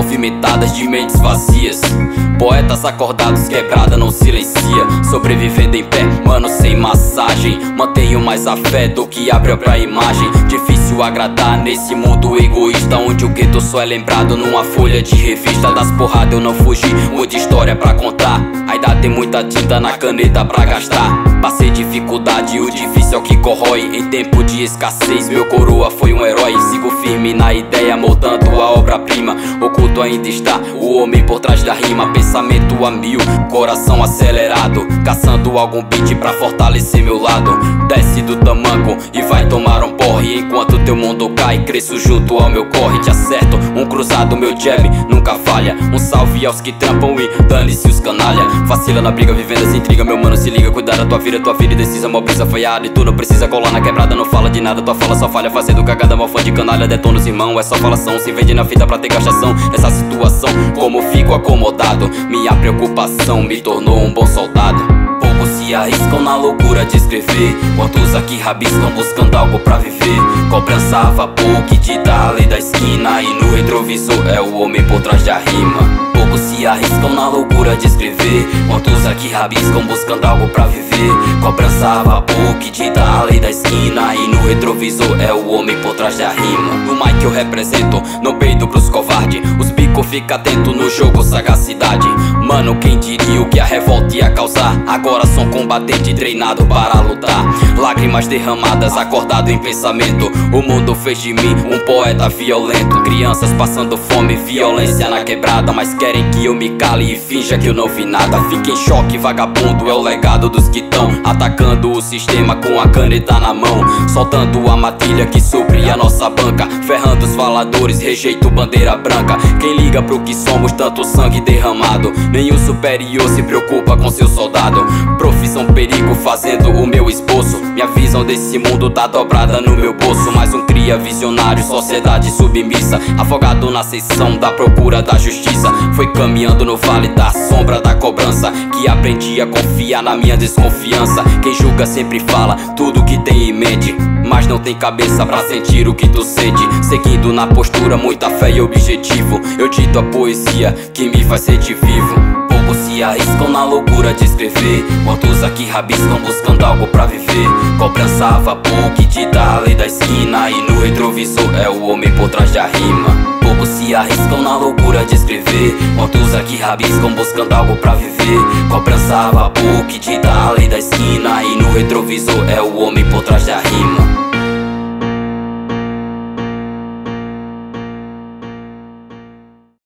movimentadas de mentes vazias. Poetas acordados, quebrada não silencia. Sobrevivendo em pé, mano, sem massagem. Mantenho mais a fé do que a própria imagem. Difícil agradar nesse mundo egoísta, onde o gueto só é lembrado numa folha de revista. Das porradas eu não fugi, muita história pra contar. Ainda tem muita tinta na caneta pra gastar. Passei dificuldade, o difícil é o que corrói. Em tempo de escassez, meu coroa foi um herói. Sigo firme na ideia, moldando a obra-prima. Oculto ainda está o homem por trás da rima. Pensamento a mil, coração acelerado, caçando algum beat pra fortalecer meu lado. Desce do tamanco e vai tomar um porre. Enquanto teu mundo cai, cresço junto ao meu corre. Te acerto, um cruzado, meu jab nunca falha. Um salve aos que trampam e dane-se os canalha. Vacila na briga, vivendo essa intriga, meu mano, se liga. Cuidar da tua vida indecisa, mó brisa falhada. E tu não precisa colar na quebrada, não fala de nada. Tua fala só falha, fazendo cagada, mal fã de canalha. Detona os irmão, é só falação. Se vende na fita pra ter gastação. Nessa situação, como fico acomodado, minha preocupação me tornou um bom soldado. Poucos se arriscam na loucura de escrever, quantos aqui rabiscam buscando algo pra viver. Cobrança a vapor que dita a lei da esquina, e no retrovisor é o homem por trás da rima. Poucos se arriscam na loucura de escrever, quantos aqui rabiscam buscando algo pra viver. Cobrança a vapor que dita a lei da esquina, e no retrovisor é o homem por trás da rima. No mic eu represento, não peido pros covardes. Os bicos fica atento no jogo, sagacidade. Mano, quem diria o que a revolta ia causar? Agora sou um combatente treinado para lutar. Lágrimas derramadas, acordado em pensamento. O mundo fez de mim um poeta violento. Crianças passando fome, violência na quebrada, mas querem que eu me cale e finja que eu não vi nada. Fica em choque, vagabundo, é o legado dos que tão atacando o sistema com a caneta na mão. Soltando a matilha que supre a nossa banca, ferrando os faladores, rejeito bandeira branca. Quem liga pro que somos, tanto sangue derramado. Nem o superior se preocupa com seu soldado. Profissão perigo fazendo o meu esboço. Minha visão desse mundo tá dobrada no meu bolso. Mais um cria visionário, sociedade submissa. Afogado na seção da procura da justiça. Foi caminhando no vale da sombra da cobrança, que aprendi a confiar na minha desconfiança. Quem julga sempre fala tudo que tem em mente, mas não tem cabeça pra sentir o que tu sente. Seguindo na postura, muita fé e objetivo, eu dito a poesia que me faz sentir vivo. Poucos se arriscam na loucura de escrever, quantos aqui rabiscam buscando algo pra viver. Cobrança a vapor que dita a lei da esquina, e no retrovisor é o homem por trás da rima. Poucos se arriscam na loucura de escrever, quantos aqui rabiscam buscando algo pra viver. Cobrança a vapor que dita a lei da esquina, e no retrovisor é o homem por trás da rima.